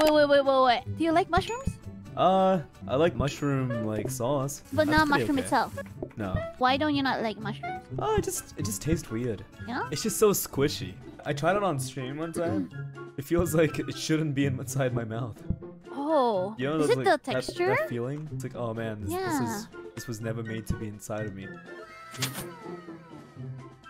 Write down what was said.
Wait. Do you like mushrooms? I like mushroom like sauce. But That's not pretty mushroom okay. itself. No. Why don't you not like mushrooms? Oh, it just tastes weird. Yeah? It's just so squishy. I tried it on stream one time. It feels like it shouldn't be inside my mouth. Oh. You know, Is those, it like, the texture? That feeling? It's like, oh man, this was never made to be inside of me.